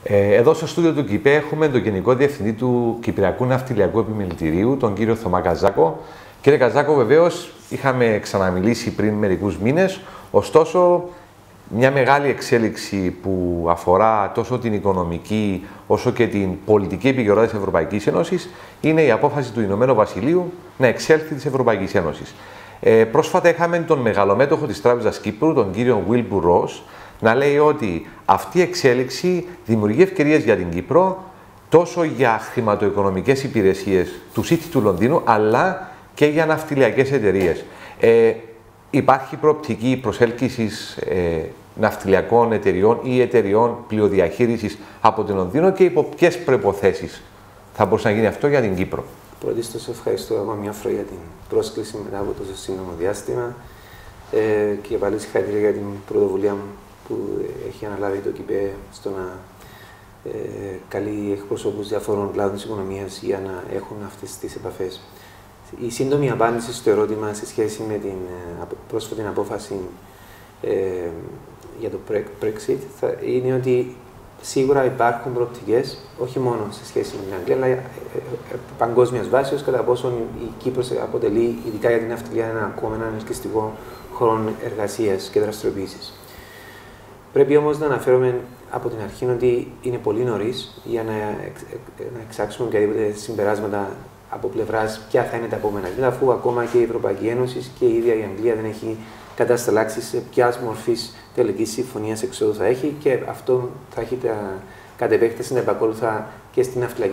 Εδώ στο στούντιο του ΚΙΠΕ έχουμε τον Γενικό Διευθυντή του Κυπριακού Ναυτιλιακού Επιμελητηρίου, τον κύριο Θωμά Καζάκο. Κύριε Καζάκο, βεβαίως είχαμε ξαναμιλήσει πριν μερικούς μήνες, ωστόσο μια μεγάλη εξέλιξη που αφορά τόσο την οικονομική όσο και την πολιτική επικαιρότητα της Ευρωπαϊκής Ένωσης είναι η απόφαση του Ηνωμένου Βασιλείου να εξέλθει της Ευρωπαϊκής Ένωσης. Πρόσφατα είχαμε τον μεγαλομέτωχο της Τράπεζας Κύπρου, τον κύριο Wilbur Ross, να λέει ότι αυτή η εξέλιξη δημιουργεί ευκαιρίες για την Κύπρο τόσο για χρηματοοικονομικές υπηρεσίες του City του Λονδίνου, αλλά και για ναυτιλιακές εταιρείες. Υπάρχει προοπτική προσέλκυσης ναυτιλιακών εταιριών ή εταιριών πλοιοδιαχείρισης από το Λονδίνο και υπό ποιες προϋποθέσεις θα μπορούσε να γίνει αυτό για την Κύπρο? Πρωτίστως, ευχαριστώ ακόμα μια φορά για την πρόσκληση μετά από τόσο σύντομο διάστημα και πάλι συγχαρητήρια για την πρωτοβουλία που έχει αναλάβει το ΚΙΠΕ στο να καλεί εκπροσώπους διαφόρων κλάδων της οικονομίας για να έχουν αυτές τις επαφές. Η σύντομη απάντηση στο ερώτημα σε σχέση με την πρόσφατη απόφαση για το Brexit είναι ότι σίγουρα υπάρχουν προοπτικές, όχι μόνο σε σχέση με την Αγγλία, αλλά παγκόσμιας βάσης, κατά πόσον η Κύπρος αποτελεί, ειδικά για την ναυτιλία, ακόμα έναν ελκυστικό χώρο εργασίας και δραστηριοποίησης. Πρέπει όμως να αναφέρουμε από την αρχή ότι είναι πολύ νωρίς για να εξάξουμε οποιαδήποτε συμπεράσματα από πλευράς ποια θα είναι τα επόμενα βήματα, αφού ακόμα και η Ευρωπαϊκή Ένωση και η ίδια η Αγγλία δεν έχει κατασταλάξει σε ποια μορφή τελική συμφωνία εξόδου θα έχει, και αυτό θα έχει κατ' επέκταση να επακόλουθα και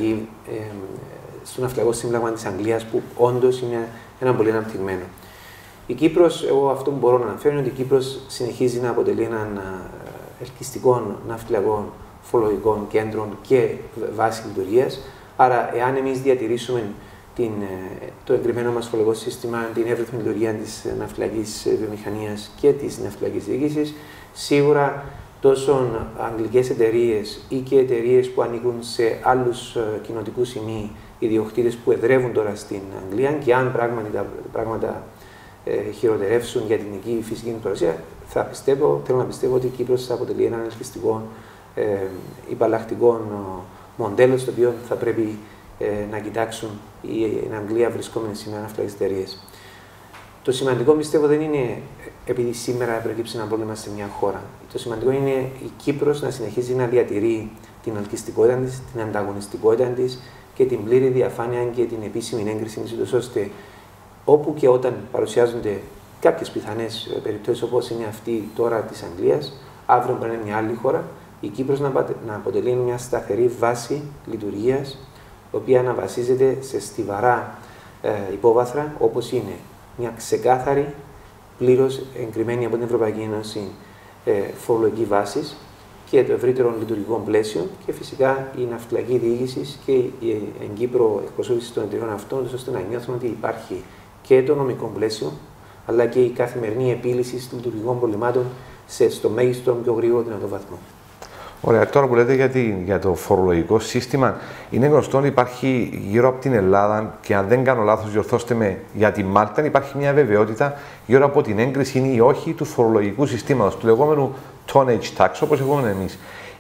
στο ναυτιλιακό σύμπλαγμα της Αγγλίας, που όντως είναι ένα πολύ αναπτυγμένο. Η Κύπρος, εγώ αυτό που μπορώ να αναφέρω είναι ότι η Κύπρος συνεχίζει να αποτελεί έναν ελκυστικό ναυτιλιακό φορολογικών κέντρων και βάση λειτουργίας. Άρα, εάν εμείς διατηρήσουμε το εγκριμένο μας φορολογικό σύστημα, την εύρυθμη λειτουργία της ναυτιλιακής βιομηχανίας και της ναυτιλιακής διοίκησης, σίγουρα τόσο αγγλικές εταιρείες ή και εταιρείες που ανήκουν σε άλλους κοινοτικούς ή ιδιοκτήτες που εδρεύουν τώρα στην Αγγλία, και αν πράγματι τα πράγματα χειροτερεύσουν για την εκεί φυσική ναυτιλία, θέλω να πιστεύω ότι η Κύπρος θα αποτελεί έναν ελκυστικό υπαλλακτικό μοντέλο στο οποίο θα πρέπει να κοιτάξουν η Αγγλία βρισκόμενη σήμερα ναυτιλιακές εταιρείες. Το σημαντικό, πιστεύω, δεν είναι επειδή σήμερα προκύψει ένα πρόβλημα σε μια χώρα. Το σημαντικό είναι η Κύπρος να συνεχίζει να διατηρεί την ελκυστικότητα της, την ανταγωνιστικότητα της και την πλήρη διαφάνεια και την επίσημη έγκριση της, ώστε όπου και όταν παρουσιάζονται κάποιες πιθανές περιπτώσεις όπως είναι αυτή τώρα της Αγγλίας, αύριο μπορεί να είναι μια άλλη χώρα, η Κύπρος να αποτελεί μια σταθερή βάση λειτουργίας, η οποία να βασίζεται σε στιβαρά υπόβαθρα, όπως είναι μια ξεκάθαρη, πλήρως εγκριμένη από την Ευρωπαϊκή Ένωση φορολογική βάση και το ευρύτερο λειτουργικό πλαίσιο, και φυσικά η ναυτιλιακή διοίκηση και η εν Κύπρο εκπροσώπηση των εταιριών αυτών, ώστε να νιώθουν ότι υπάρχει και το νομικό πλαίσιο, αλλά και η καθημερινή επίλυση των λειτουργικών προβλημάτων στο μέγιστο πιο γρήγορο δυνατό βαθμό. Ωραία, τώρα που λέτε για το φορολογικό σύστημα, είναι γνωστό ότι υπάρχει γύρω από την Ελλάδα, και αν δεν κάνω λάθος, διορθώστε με, για τη Μάλτα υπάρχει μια βεβαιότητα γύρω από την έγκριση ή όχι του φορολογικού συστήματος, του λεγόμενου tonnage tax, όπως έχουμε εμείς.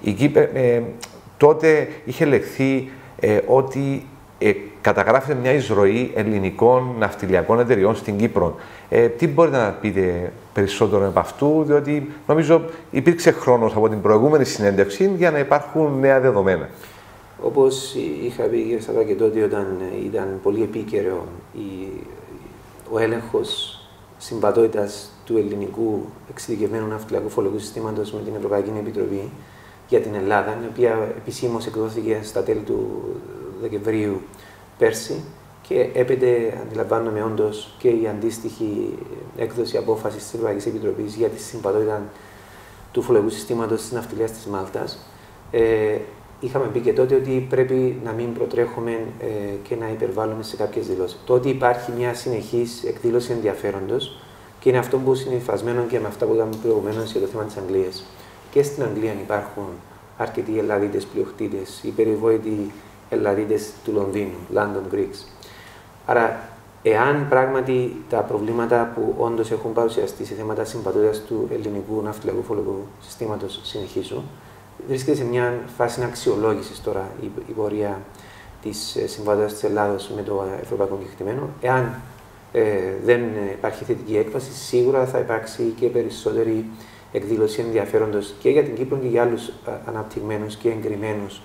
Τότε είχε λεχθεί ότι καταγράφεται μια εισρωή ελληνικών ναυτιλιακών εταιριών στην Κύπρο. Τι μπορείτε να πείτε περισσότερο από αυτού, διότι νομίζω υπήρξε χρόνος από την προηγούμενη συνέντευξη για να υπάρχουν νέα δεδομένα. Όπως είχα πει, κύριε Σαββά, και τότε, όταν ήταν πολύ επίκαιρο ο έλεγχος συμβατότητας του ελληνικού εξειδικευμένου ναυτιλιακού φορολογικού συστήματος με την Ευρωπαϊκή Επιτροπή για την Ελλάδα, η οποία επισήμως εκδόθηκε στα τέλη του Δεκεμβρίου πέρσι, και έπειτα αντιλαμβάνομαι όντως και η αντίστοιχη έκδοση απόφαση της Ευρωπαϊκής Επιτροπής για τη συμβατότητα του φορολογικού συστήματος της ναυτιλίας της Μάλτας. Είχαμε πει και τότε ότι πρέπει να μην προτρέχουμε και να υπερβάλλουμε σε κάποιες δηλώσεις. Το ότι υπάρχει μια συνεχής εκδήλωση ενδιαφέροντος, και είναι αυτό που είναι υφασμένο και με αυτά που είπαμε προηγουμένως για το θέμα της Αγγλίας. Και στην Αγγλία υπάρχουν αρκετοί Ελλαδίτες πλειοκτήτες, οι περιβόητοι Ελλαδίτες του Λονδίνου, London Greeks. Άρα, εάν πράγματι τα προβλήματα που όντως έχουν παρουσιαστεί σε θέματα συμβατότητας του ελληνικού ναυτιλιακού φορολογικού συστήματος συνεχίσουν, βρίσκεται σε μια φάση αξιολόγησης τώρα η πορεία της συμβατότητας της Ελλάδος με το ευρωπαϊκό κεκτημένο. Εάν δεν υπάρχει θετική έκβαση, σίγουρα θα υπάρξει και περισσότερη εκδήλωση ενδιαφέροντος και για την Κύπρο και για άλλους αναπτυγμένους και εγκριμένους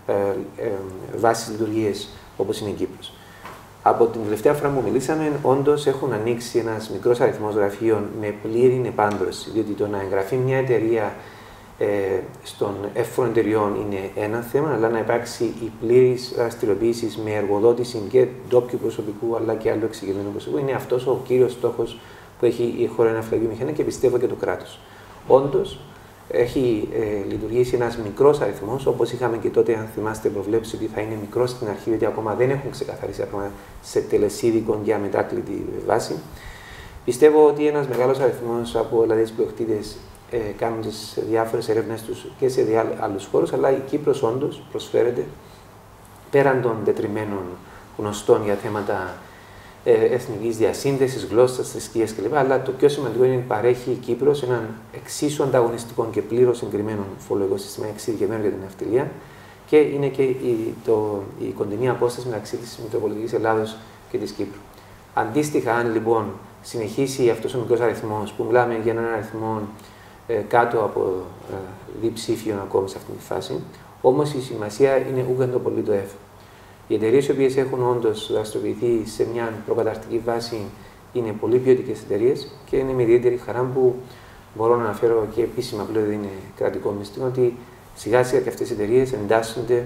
βάσεις λειτουργίες όπως είναι η Κύπρος. Από την τελευταία φορά που μιλήσαμε, όντως έχουν ανοίξει ένας μικρός αριθμός γραφείων με πλήρη επάντρωση, διότι το να εγγραφεί μια εταιρεία στον εύφορο εταιριών είναι ένα θέμα, αλλά να υπάρξει η πλήρης δραστηριοποίηση με εργοδότηση και ντόπιου προσωπικού αλλά και άλλου εξειδικευμένου προσωπικού είναι αυτός ο κύριος στόχος που έχει η χώρα ναυτιλιακή μηχανία και πιστεύω και το κράτος. Όντως, έχει λειτουργήσει ένας μικρός αριθμός, όπως είχαμε και τότε, αν θυμάστε, προβλέψει ότι θα είναι μικρός στην αρχή, γιατί ακόμα δεν έχουν ξεκαθαρίσει τα πράγματα σε τελεσίδικον για μετάκλητη βάση. Πιστεύω ότι ένας μεγάλος αριθμός από δηλαδή πλειοκτήτες κάνουν τις διάφορες έρευνες τους και σε άλλους χώρους, αλλά η Κύπρος όντως προσφέρεται πέραν των τετριμένων γνωστών για θέματα εθνικής διασύνδεσης, γλώσσας, θρησκείας κλπ. Αλλά το πιο σημαντικό είναι ότι παρέχει η Κύπρος έναν εξίσου ανταγωνιστικό και πλήρως συγκεκριμένο φορολογικό σύστημα εξειδικευμένο για την ναυτιλία και είναι και η κοντινή απόσταση μεταξύ της Μητροπολιτικής Ελλάδος και της Κύπρου. Αντίστοιχα, αν λοιπόν συνεχίσει αυτός ο μικρός αριθμός, που μιλάμε για έναν αριθμό κάτω από διψήφιον ακόμη σε αυτή τη φάση, όμως η σημασία είναι ούκαν το πολύ το εύκολο. Οι εταιρείες οι οποίες έχουν όντως δραστηριοποιηθεί σε μια προκαταρκτική βάση είναι πολύ ποιοτικές εταιρείες και είναι με ιδιαίτερη χαρά που μπορώ να αναφέρω και επίσημα πλέον δεν είναι κρατικό μυστικό ότι σιγά σιγά και αυτές οι εταιρείες εντάσσονται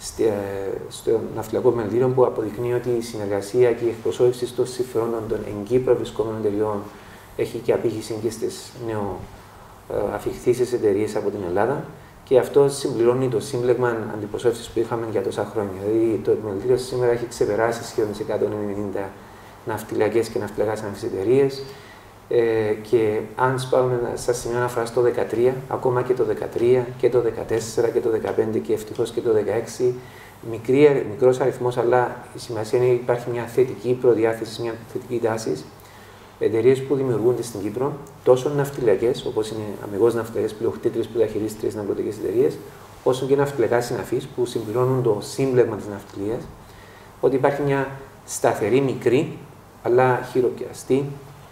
στο ναυτιλιακό επιμελητήριο που αποδεικνύει ότι η συνεργασία και η εκπροσώπηση των συμφερόντων των εν Κύπρο βρισκόμενων εταιρεών έχει και απήχηση και στις νεοαφιχθήσεις εταιρείες από την Ελλάδα. Και αυτό συμπληρώνει το σύμπλεγμα αντιπροσώπησης που είχαμε για τόσα χρόνια. Δηλαδή, το επιμελητήριο σήμερα έχει ξεπεράσει σχεδόν σε 190 ναυτιλιακές και ναυτιλιακά εταιρείες. Και αν σπάμε στα σημεία αναφορά στο 2013, ακόμα και το 2013 και το 2014 και το 2015 και ευτυχώς και το 2016, μικρός αριθμός, αλλά η σημασία είναι ότι υπάρχει μια θετική προδιάθεση, μια θετική τάση. Εταιρείες που δημιουργούνται στην Κύπρο, τόσο ναυτιλιακές, όπως είναι αμυγός ναυτιλιακές πλειοκτήτριες που διαχειρίζονται ναυτιλιακές εταιρείες, όσο και ναυτιλιακά συναφείς που συμπληρώνουν το σύμπλεγμα της ναυτιλίας, ότι υπάρχει μια σταθερή, μικρή, αλλά χειροπιαστή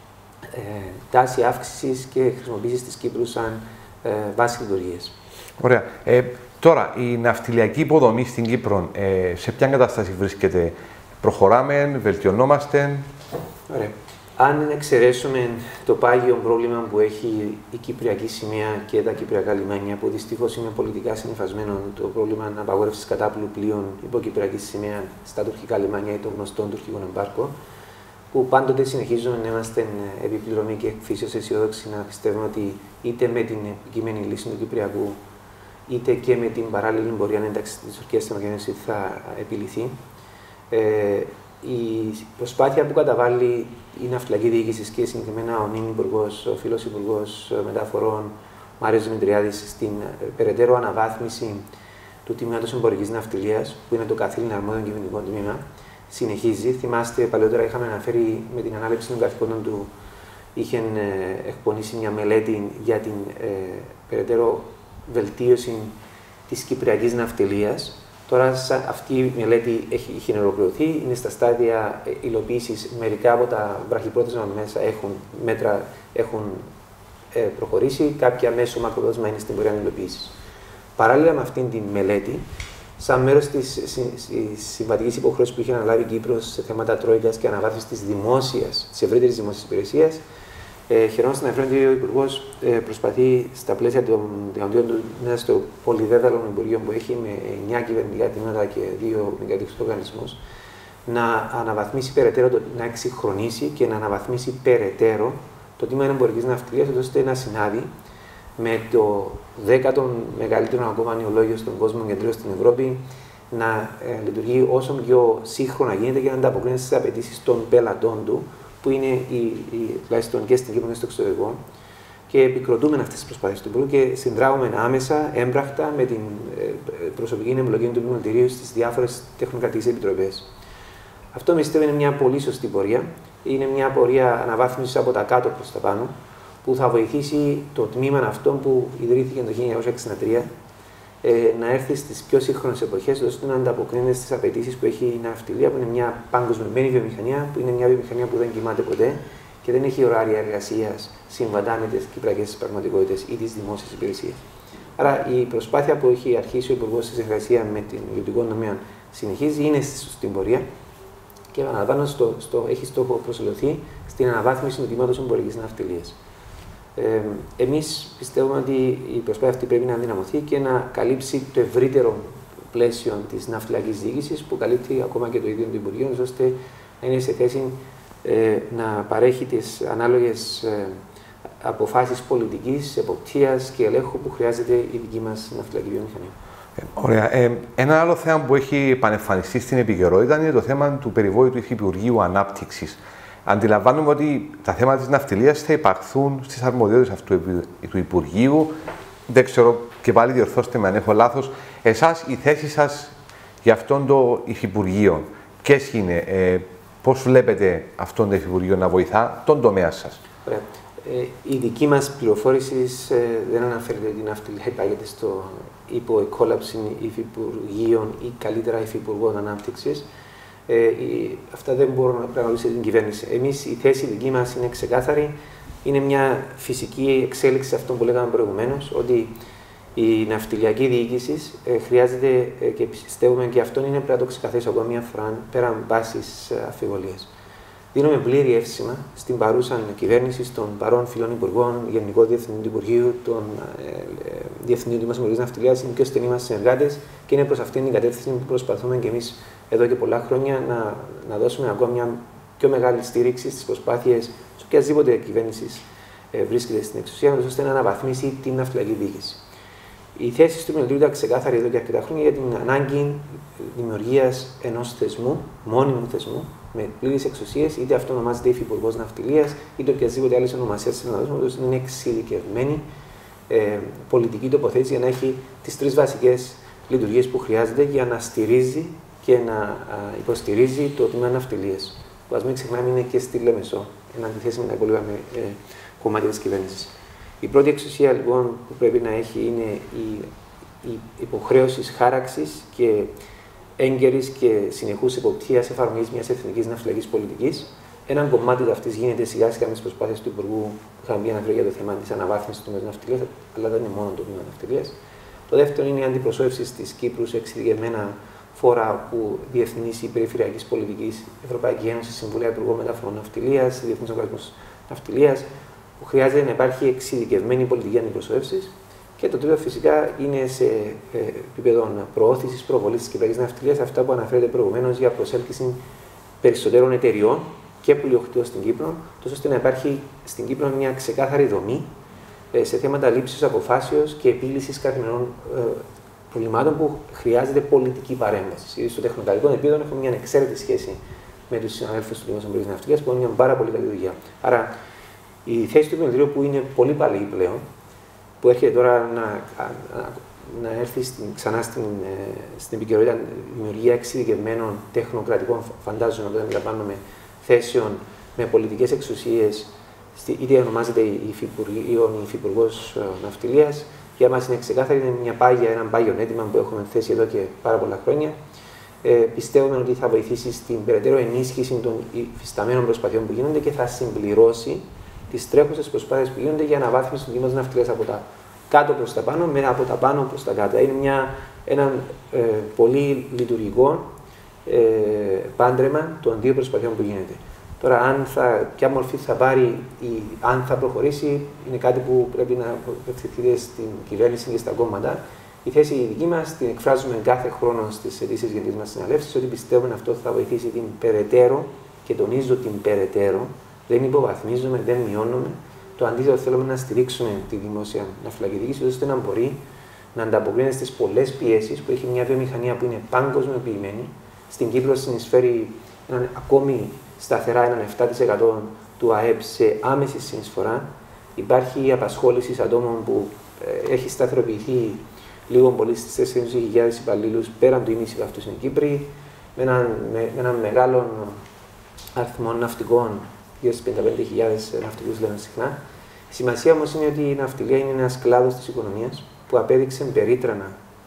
τάση αύξησης και χρησιμοποίησης της Κύπρου σαν βάση λειτουργίας. Ωραία. Τώρα, η ναυτιλιακή υποδομή στην Κύπρο, σε ποια κατάσταση βρίσκεται? Προχωράμε, βελτιωνόμαστε? Ωραία. Αν εξαιρέσουμε το πάγιο πρόβλημα που έχει η Κυπριακή σημαία και τα Κυπριακά λιμάνια, που δυστυχώς είναι πολιτικά συνυφασμένο το πρόβλημα απαγόρευσης κατάπλου πλοίων υπό Κυπριακή σημαία στα τουρκικά λιμάνια ή των γνωστών τουρκικών εμπάρκων, που πάντοτε συνεχίζουμε να είμαστε επιπληρωμοί και εκφύσεως αισιόδοξοι να πιστεύουμε ότι είτε με την επικείμενη λύση του Κυπριακού, είτε και με την παράλληλη πορεία ένταξη της Τουρκίας στην Ευρωπαϊκή Ένωση θα επιληθεί. Η προσπάθεια που καταβάλει η ναυτιλιακή διοίκηση και συγκεκριμένα ο νυν Υπουργός, ο φίλος Υπουργός Μεταφορών Μάριος Δημητριάδης στην περαιτέρω αναβάθμιση του τμήματος εμπορικής ναυτιλίας, που είναι το καθήλυνα αρμόδιο κυβερνητικό τμήμα, συνεχίζει. Θυμάστε, παλαιότερα είχαμε αναφέρει με την ανάληψη των καθηκόντων του, είχε εκπονήσει μια μελέτη για την περαιτέρω βελτίωση της κυπριακής ναυτιλίας. Τώρα αυτή η μελέτη έχει ολοκληρωθεί, είναι στα στάδια υλοποίησης. Μερικά από τα βραχυπρόθεσμα μέσα έχουν προχωρήσει, κάποια μέσω μακροπρόθεσμα είναι στην πορεία υλοποίησης. Παράλληλα με αυτήν την μελέτη, σαν μέρος της συμβατικής υποχρέωσης που είχε αναλάβει η Κύπρος σε θέματα τρόικας και αναβάθμισης της ευρύτερης δημόσιας υπηρεσίας, χαιρόμαστε να φέρουμε ότι ο Υπουργός προσπαθεί στα πλαίσια των διοντίων του μέσα στο πολυδέδαλο Υπουργείο που έχει με 9 κυβερνητικά τμήματα και 2 μεγαλύτερους οργανισμούς να αναβαθμίσει περαιτέρω, να εξυγχρονίσει και να αναβαθμίσει περαιτέρω το τμήμα εμπορικής ναυτιλίας, ώστε να συνάδει με το 10ο μεγαλύτερο ακόμα νεολόγιο στον κόσμο και στην Ευρώπη, να λειτουργεί όσο πιο σύγχρονα γίνεται και να ανταποκρίνεται στις απαιτήσεις των πελατών του, που είναι τουλάχιστον και στην Κύπρο και στο εξωτερικό. Και επικροτούμε αυτές τις προσπάθειες του Υπουργού και συνδράμουμε άμεσα, έμπρακτα, με την προσωπική εμπλοκή του Επιμελητηρίου στις διάφορες τεχνοκρατικές επιτροπές. Αυτό πιστεύω είναι μια πολύ σωστή πορεία. Είναι μια πορεία αναβάθμισης από τα κάτω προς τα πάνω, που θα βοηθήσει το τμήμα αυτό που ιδρύθηκε το 1963 να έρθει στις πιο σύγχρονες εποχές, ώστε να ανταποκρίνεται στις απαιτήσεις που έχει η ναυτιλία, που είναι μια παγκοσμιωμένη βιομηχανία, που είναι μια βιομηχανία που δεν κοιμάται ποτέ και δεν έχει ωράρια εργασίας συμβατά με τις κυπριακές πραγματικότητες ή τις δημόσιες υπηρεσίες. Άρα η προσπάθεια που έχει αρχίσει ο Υπουργός στη συνεργασία με την ιδιωτικό τομέα συνεχίζει, είναι στη σωστή πορεία και επαναλαμβάνω, έχει στόχο προσελωθεί στην αναβάθμιση του τμήματος εμπορικής ναυτιλίας. Εμείς πιστεύουμε ότι η προσπάθεια αυτή πρέπει να ενδυναμωθεί και να καλύψει το ευρύτερο πλαίσιο της ναυτιλιακής διοίκησης, που καλύπτει ακόμα και το ίδιο το Υπουργείο, ώστε να είναι σε θέση να παρέχει τις ανάλογες αποφάσεις πολιτικής, εποπτείας και ελέγχου που χρειάζεται η δική μας ναυτιλιακή βιομηχανία. Ωραία. Ένα άλλο θέμα που έχει επανεμφανιστεί στην επικαιρότητα είναι το θέμα του περιβόητου Υφυπουργείου Ανάπτυξης. Αντιλαμβάνομαι ότι τα θέματα της ναυτιλίας θα υπαρχθούν στις αρμοδιότητες αυτού του Υπουργείου. Δεν ξέρω, και πάλι διορθώστε με αν έχω λάθος. Εσάς, η θέση σας για αυτόν το Υφυπουργείο, ποιες είναι, πώς βλέπετε αυτόν το Υφυπουργείο να βοηθά τον τομέα σας? Ωραία. Η δική μας πληροφόρηση δεν αναφέρεται ότι η ναυτιλία υπάγεται στο υποεκόλαψη υφυπουργείων ή καλύτερα υφυπουργών ανάπτυξης. Αυτά δεν μπορούν να πραγματοποιήσει την κυβέρνηση. Εμείς, η θέση δική μας είναι ξεκάθαρη. Είναι μια φυσική εξέλιξη αυτό που λέγαμε προηγουμένως, ότι η ναυτιλιακή διοίκηση χρειάζεται και πιστεύουμε και αυτό είναι πρέπει να το ξεκαθαρίσω ακόμα μια φορά πέραν πάσης αμφιβολίας. Δίνουμε πλήρη εύσημα στην παρούσα κυβέρνηση, στον παρόν φιλών υπουργών, Γενικό Διευθυντή του Υπουργείου, τον Διευθυντή του Δημόσιου Ναυτιλίας, είναι πιο στενοί μας συνεργάτες και είναι προς αυτήν την κατεύθυνση που προσπαθούμε και εμείς εδώ και πολλά χρόνια να δώσουμε ακόμα μια πιο μεγάλη στήριξη στις προσπάθειες σε οποιασδήποτε κυβέρνηση βρίσκεται στην εξουσία, ώστε να αναβαθμίσει την ναυτιλιακή διοίκηση. Η θέση του Μελτίου ήταν ξεκάθαρη εδώ και αρκετά χρόνια για την ανάγκη δημιουργίας ενός θεσμού, μόνιμου θεσμού, με πλήρες εξουσίες, είτε αυτό ονομάζεται Υφυπουργός Ναυτιλίας, είτε οποιασδήποτε άλλη ονομασία συναντήσουμε, είναι εξειδικευμένη πολιτική τοποθέτηση για να έχει τις τρεις βασικές λειτουργίες που χρειάζεται για να στηρίζει και να υποστηρίζει το τμήμα ναυτιλίας. Που ας μην ξεχνάμε είναι και στη Λεμεσό, εν αντιθέσει με τα υπόλοιπα κομμάτια της κυβέρνησης. Η πρώτη εξουσία λοιπόν που πρέπει να έχει είναι η υποχρέωση χάραξης και έγκαιρης και συνεχούς εποπτείας εφαρμογής μιας εθνικής ναυτιλιακής πολιτικής. Ένα κομμάτι του αυτής γίνεται σιγά σιγά με τις προσπάθειες του Υπουργού που είχαμε πει αναφέρει για το θέμα της αναβάθμισης του ναυτιλίας, αλλά δεν είναι μόνο το τμήμα ναυτιλίας. Το δεύτερο είναι η αντιπροσώπευση της Κύπρου σε εξειδικευμένα φόρα που διεθνής ή περιφερειακής πολιτικής, Ευρωπαϊκή Ένωση, Συμβουλία Υπουργών Μεταφορών Ναυτιλίας, Διεθνής Οργανισμός Ναυτιλίας, που χρειάζεται να υπάρχει εξειδικευμένη πολιτική αντιπροσώπευση. Και το τρίτο φυσικά είναι σε επίπεδο προώθησης, προβολής της κυπριακής ναυτιλίας, αυτά που αναφέρεται προηγουμένως για προσέλκυση περισσότερων εταιριών και πλειοκτήτων στην Κύπρο, τόσο ώστε να υπάρχει στην Κύπρο μια ξεκάθαρη δομή σε θέματα λήψης αποφάσεως και επίλυσης καθημερινών προβλημάτων που χρειάζεται πολιτική παρέμβαση. Ήδη στο τεχνοκρατικό επίπεδο έχουμε μια εξαίρετη σχέση με τους συναδέλφους του Δημόσιου Εμπορικής Ναυτιλίας που είναι μια πάρα πολύ καλή δουλειά. Άρα, η θέση του Επιμελητηρίου που είναι πολύ παλή πλέον, που έρχεται τώρα να έρθει ξανά στην επικαιρότητα δημιουργία εξειδικευμένων τεχνοκρατικών, φαντάζομαι να το αντιλαμβάνομαι, θέσεων με πολιτικές εξουσίες, είτε ονομάζεται Υφυπουργός Ναυτιλίας. Για μας είναι ξεκάθαρη, είναι ένα πάγιο αίτημα που έχουμε θέσει εδώ και πάρα πολλά χρόνια. Πιστεύουμε ότι θα βοηθήσει στην περαιτέρω ενίσχυση των υφισταμένων προσπαθειών που γίνονται και θα συμπληρώσει τις τρέχουσες προσπάθειες που γίνονται για αναβάθμιση του τμήματος ναυτιλίας από τα κάτω προς τα πάνω, με από τα πάνω προς τα κάτω. Είναι ένα πολύ λειτουργικό πάντρεμα των δύο προσπαθειών που γίνεται. Τώρα, ποια μορφή θα πάρει ή αν θα προχωρήσει, είναι κάτι που πρέπει να απευθυνθείτε στην κυβέρνηση και στα κόμματα. Η θέση η δική μας την εκφράζουμε κάθε χρόνο στις αιτήσεις γενικής μας συναλεύσεις, ότι πιστεύουμε αυτό θα βοηθήσει την περαιτέρω, και τονίζω την περαιτέρω, δεν υποβαθμίζουμε, δεν μειώνουμε. Το αντίθετο, θέλουμε να στηρίξουμε τη δημόσια ναυτιλιακή διοίκηση, ώστε να μπορεί να ανταποκρίνεται στις πολλές πιέσεις που έχει μια βιομηχανία που είναι παγκοσμιοποιημένη. Στην Κύπρο συνεισφέρει ακόμη σταθερά έναν 7% του ΑΕΠ σε άμεση συνεισφορά. Υπάρχει η απασχόληση ατόμων που έχει σταθεροποιηθεί λίγο πολύ στις 4.000 υπαλλήλους, πέραν του ίμιση αυτούς είναι Κύπροι, με έναν μεγάλο αριθμό ναυτικών, γύρω στις 55.000 ναυτικούς λέμε συχνά. Η σημασία όμως είναι ότι η ναυτιλία είναι ένας κλάδος της οικονομίας που απέδειξε περίτρανα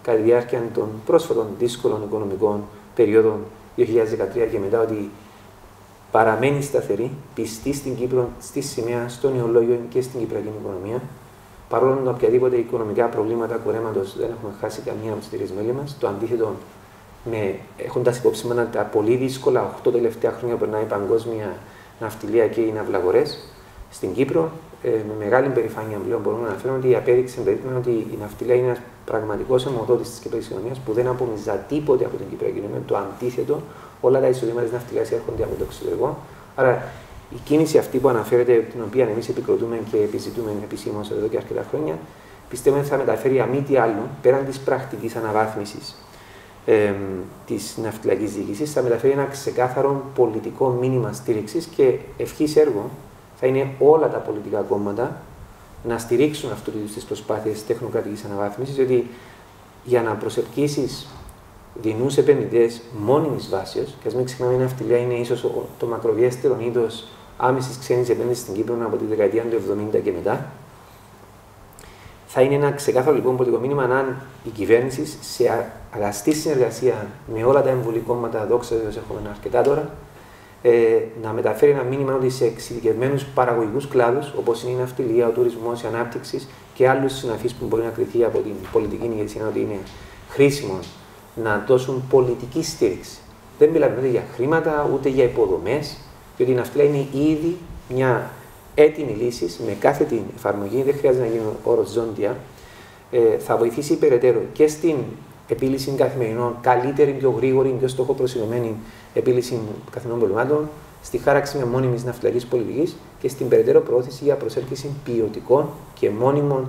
κατά τη διάρκεια των πρόσφατων δύσκολων οικονομικών περιόδων 2013 και μετά ότι παραμένει σταθερή, πιστή στην Κύπρο, στη σημαία, στον ιολόγιο και στην κυπριακή οικονομία. Παρόλο που οποιαδήποτε οικονομικά προβλήματα κουρέματος δεν έχουμε χάσει καμία από τις εταιρείες μέλη μας. Το αντίθετο, έχοντας υπόψη με τα πολύ δύσκολα 8 τελευταία χρόνια που περνάει η παγκόσμια ναυτιλία και οι ναυλαγορές στην Κύπρο, με μεγάλη περηφάνεια πλέον μπορούμε να αναφέρουμε ότι απέδειξε ότι η ναυτιλία είναι ένας πραγματικός αιμοδότης της κυπριακής οικονομίας που δεν απομυζά τίποτε από την κυπριακή οικονομία. Το αντίθετο, όλα τα εισοδήματα της ναυτιλίας έρχονται από το εξωτερικό. Άρα, η κίνηση αυτή που αναφέρεται, την οποία εμείς επικροτούμε και επιζητούμε επισήμως εδώ και αρκετά χρόνια, πιστεύω ότι θα μεταφέρει αμή τι άλλο, πέραν της πρακτικής αναβάθμισης της ναυτιλιακής διοίκησης, θα μεταφέρει ένα ξεκάθαρο πολιτικό μήνυμα στήριξης και ευχής έργο θα είναι όλα τα πολιτικά κόμματα να στηρίξουν αυτού του είδους τις προσπάθειες τεχνοκρατικής αναβάθμισης, διότι για να προσελκύσεις δεινούς επενδυτές μόνιμης βάσεως, και ας μην ξεχνάμε, η ναυτιλία είναι ίσως το μακροβιέστερο είδος άμεσης ξένης επένδυσης στην Κύπρο από τη δεκαετία του 70 και μετά. Θα είναι ένα ξεκάθαρο λοιπόν πολιτικό μήνυμα αν η κυβέρνηση σε αγαστή συνεργασία με όλα τα εμβολή κόμματα, δόξα τω Θεώ, έχουμε αρκετά τώρα, να μεταφέρει ένα μήνυμα ότι σε εξειδικευμένους παραγωγικούς κλάδους, όπως είναι η ναυτιλία, ο τουρισμός, η ανάπτυξη και άλλους συναφείς που μπορεί να κριθεί από την πολιτική ηγεσία ότι είναι χρήσιμο να δώσουν πολιτική στήριξη. Δεν μιλάμε ούτε για χρήματα, ούτε για υποδομές, διότι η ναυτιλία είναι ήδη μια έτοιμη λύση με κάθετη εφαρμογή, δεν χρειάζεται να γίνει οριζόντια. Θα βοηθήσει περαιτέρω και στην επίλυση καθημερινών, καλύτερη, πιο γρήγορη, πιο στοχοπροσιλωμένη επίλυση καθημερινών προβλημάτων, στη χάραξη μια μόνιμη ναυτιλιακή πολιτική και στην περαιτέρω προώθηση για προσέλκυση ποιοτικών και μόνιμων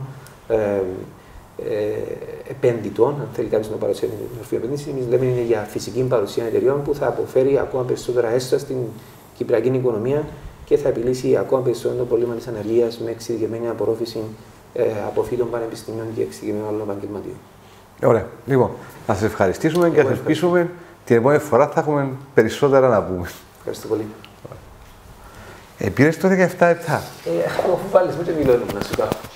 επενδυτών, αν θέλει κάποιο να παρουσιάσει την μορφή επένδυση. Εμείς λέμε είναι για φυσική παρουσία εταιριών που θα αποφέρει ακόμα περισσότερα έσοδα στην κυπριακή οικονομία και θα επιλύσει ακόμα περισσότερο το πρόβλημα τη ανεργία με εξειδικευμένη απορρόφηση αποφύτων πανεπιστημίων και εξειδικευμένων άλλων επαγγελματιών. Ωραία. Λοιπόν, να σας ευχαριστήσουμε και να ελπίσουμε την επόμενη φορά θα έχουμε περισσότερα να πούμε. Ευχαριστώ πολύ. Πήρες το 17 λεπτά. Αφού βάλεις με το μιλώνω να σου κάνω.